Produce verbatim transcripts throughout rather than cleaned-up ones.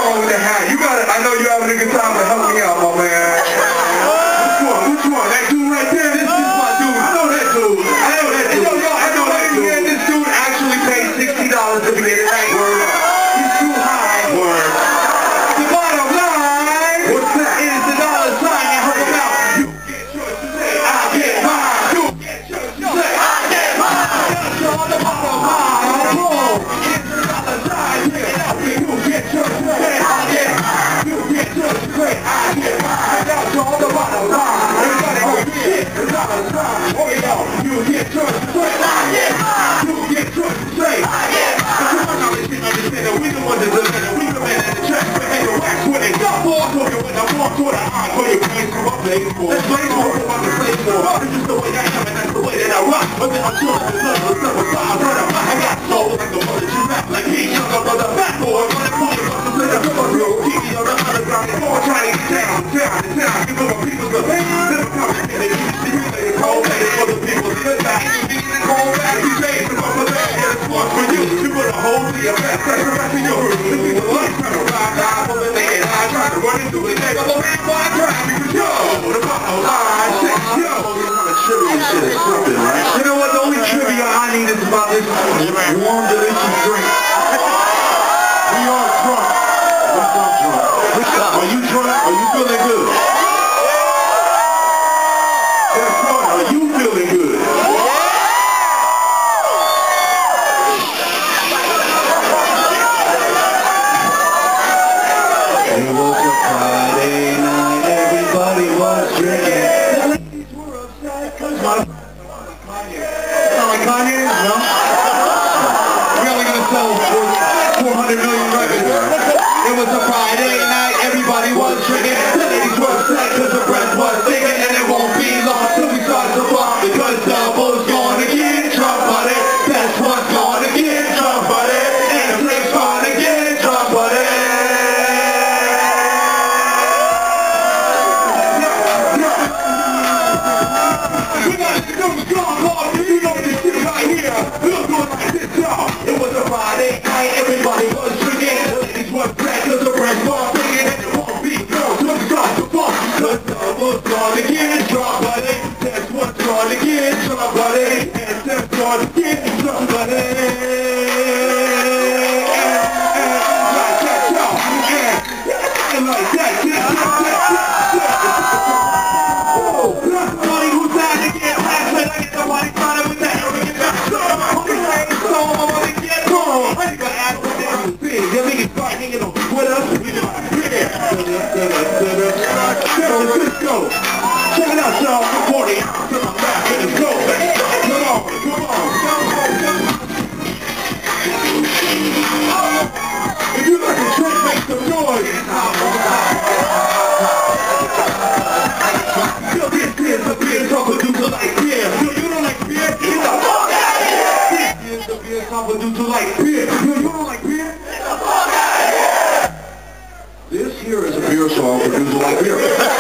wrong with the hat? You got it. I know you're having a good time, but help me out, my man. Which one? Which one? That dude right there? This is my dude. I know that dude. I know that dude. Yo, yo, I know that dude. Yeah, this dude actually paid sixty dollars to be in tonight. Word up. He's too high. Word. The bottom line. What's that? Is the dollar sign and help him out. You get yours today. I get mine. You get yours today. I get mine. That's all the bottom line. Boom. It's the dollar sign. You get yours today. I get mine. You get yours today. I get mine. That's all the bottom line. Everybody go get the dollar sign. Oh, yo. You get yours today. I get mine. You get yours today. I get mine. Understand that we the ones that live in it. We the men in the track. We make a wax with it. Stop all talking when I walk toward the eye. Put your place for my place for. Let's play for what I'm gonna play for. This is the way I come and that's the way that I rock. But then I'm sure the love of seven five. I got soul like the one that you rap. Like he young up on the fat boy. Running for the buses in the river road. Keep me on the underground. It's all trying to get down, down, and down. Give them a people's love. Never come and get it. You see me lay it cold. Lay it for the people. Sit back. You need it cold back. You say it's about the bad. Yeah, it's one for you. You put a hole to your back. That's the rest of your room. This is the life. Trying to ride, ride, over the head. I try to run into it. Take up a man while I drive. Because yo, the bottom line. Yo, trivia shit is something, right? You know what? The only trivia I need is about this warm, delicious drink. We are drunk. What's up, drunk? Are you drunk? Are you feeling good? That's right. Are you feeling good? It was a Friday night. Everybody was drinking. The ladies were upset because my Kanye. Sound like Kanye? No? We're only going to sell four hundred million records. It was a Friday night, everybody was drinking. The ladies were upset because the breath was singing. And it won't be long till we start to rock. Because Double's gonna get drunk, buddy. That's what's gonna get drunk, buddy. And the drink's gonna get drunk, buddy. We got to do the strong part. You know this shit right here. We'll do it like this, y'all. It was a Friday night, everybody was drinking. The ladies were back cause the breath was singing. And it won't be long till we start to fuck. Cause Double's gonna get drunk, buddy. That's what's gonna get drunk, buddy. And that's gonna get drunk, buddy. Like that, y'all. And like that, yeah, yeah, yeah, yeah. Oh, somebody who's out to get past it. I get somebody trying to with that arrogant back. So, I'm gonna say it's so, I'm gonna get home. I think I asked what they were saying. Then we can start hanging on Twitter. We can like, yeah. San Francisco. Check it out, y'all. forty ounces to my back. Let's go, baby. Come on, come on. If you like a drink, make some noise. Yo, this is the beer song producer like beer. Yo, you don't like beer? Get the fuck out of here! This is the beer song producer like beer. Yo, you don't like beer? Get the fuck out of here! This here is a beer song producer like beer.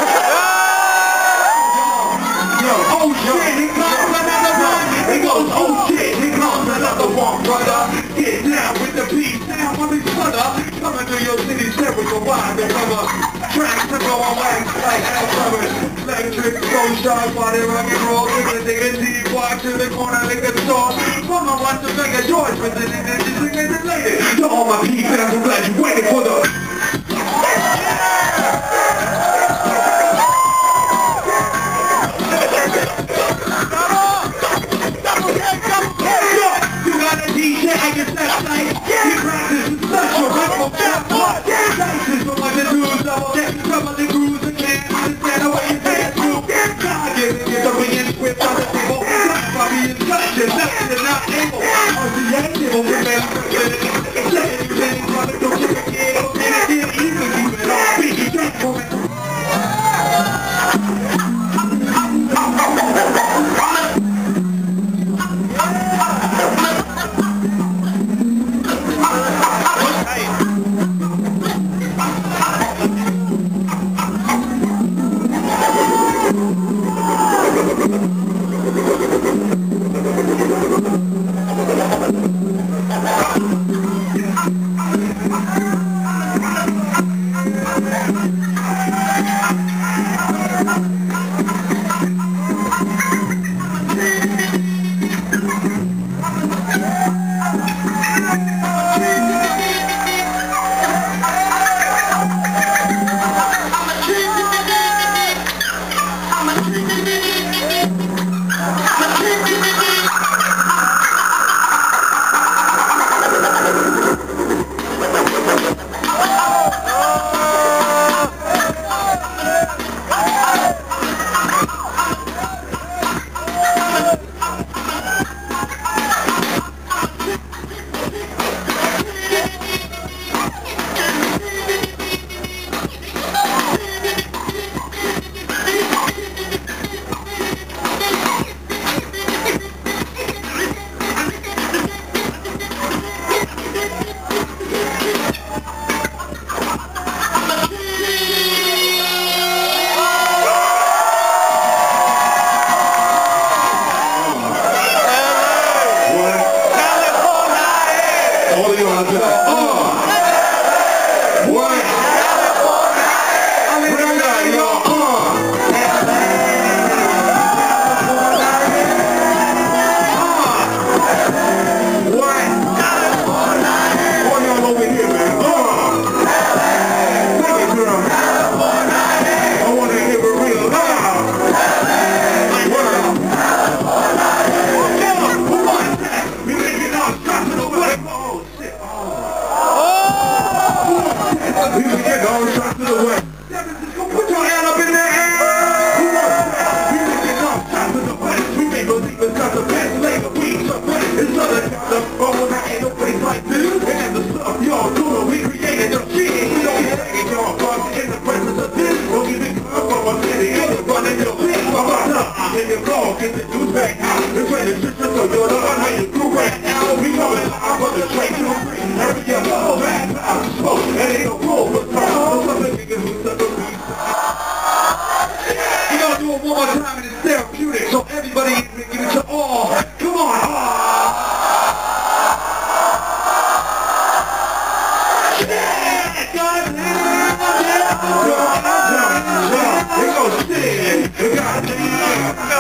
Yo, oh shit, here comes another one. He goes, oh shit, here comes another one, brother. Get down with the beat, down with the brother. Coming to your city, stereo wide, the cover. Tracks to go on wax like Alzheimer's. Electric, so sharp, body rock and roll. Take a take a deep walk to the corner, lick a store. Mama wants to make a George with it, and then just look at it later. To all my people, I'm so glad you waited for the... I guess that's like, he practices such a rhythm. Dices from like the dudes, double deck, some of the grooves and can't understand the way you dance through. God gives you the ring script on the table. That's why we in touch and nothing is not able. On the end table, we're man, saying you didn't want to go check it.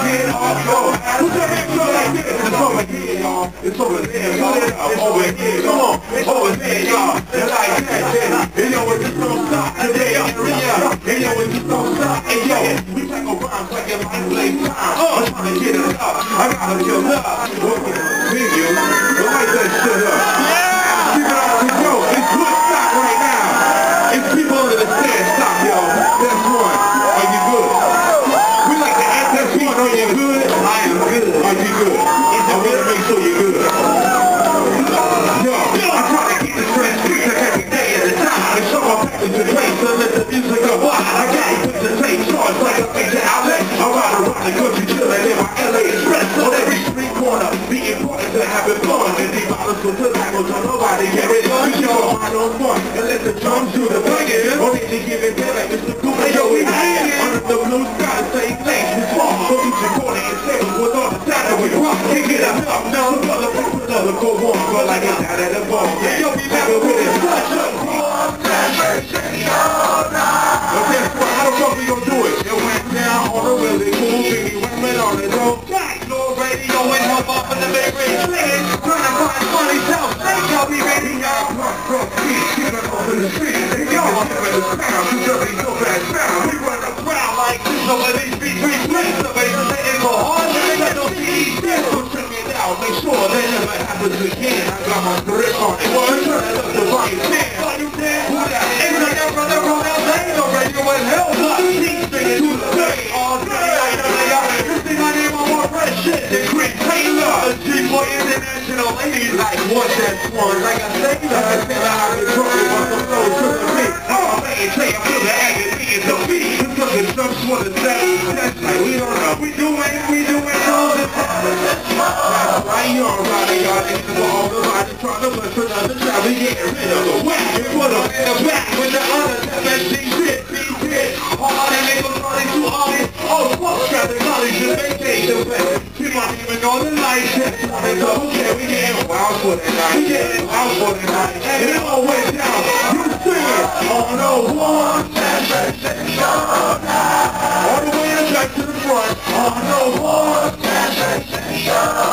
get off your ass. Put your hands up like this. It's over here, y'all. It's over there. Put it up over here. Come on. It's over there, y'all. It's like that, yeah. And yo, it just don't stop today. Area. And yo, it just don't stop. And yo, we tackle rhymes like your life play time. I'm trying to get it up. I gotta kill up. Continue. But light that shit up. Keep it on the go. It's good stock right now. It's people under the stand stop, y'all. That's one. Are you good? We like to ask that one. Are you good? I am good. Are you good? I want to make sure you're good. Yo, I try to keep the stress free every day at a time. And show my package to place to let the music go. I got to put the tape charge like a major outlet. I ride around the country chilling in my L A Express. On every street corner, be important to having fun. And these bottles with the tackles on nobody get it done. We show mind on fun and let the drums do the banging. On any given day like Mister Cooper, yo, we hanging. Under the blue sky, the same place we fall. But we recording and stable with all the time that we rock. Can't get enough now. The brother, another go on, but like it's out at the ball. Yo, be back with it. Such a warm celebration all night. But guess what? How the fuck we gon' do it? It went down on the really cool baby women on the road. No radio and help up in the big ring. Singing, trying to find funny self. Say, yo, we ready, y'all. Rock, rock, beat, keep it off in the street. Yo, I'm giving the sound. You just ain't so bad sound. We run around like this over these beat three splits. The bass is hitting so hard. They got no C D. So check it out. Make sure that never happens again. I got my grip on it. Well, turn it up to volume ten. Volume ten. Who that? Ain't gonna get brother from L A. No radio and hell. Not keep singing to the day. All day. I know they are. You see my name on more fresh shit than Chris Taylor. A G for international ladies like one that's one. Like I say, like I said, I have been talking about the flow to the beat. Oh man, take a feel the agony in the beat. Because the drums want to say, that's like we don't know. We doing, we doing all the time. That's right, you're riding, y'all niggas for all the body trying to push another child. We getting rid of the whack and put them in the back with the other F S D shit. Beat it, hard and they gon' try to honest. Oh, fuck, got the college to vacate the way. Keep on even all the lights. And so, okay, we getting wild for that night. We getting wild for that night. And it all went down. You sing it on the one. All the way back to the front. On the one.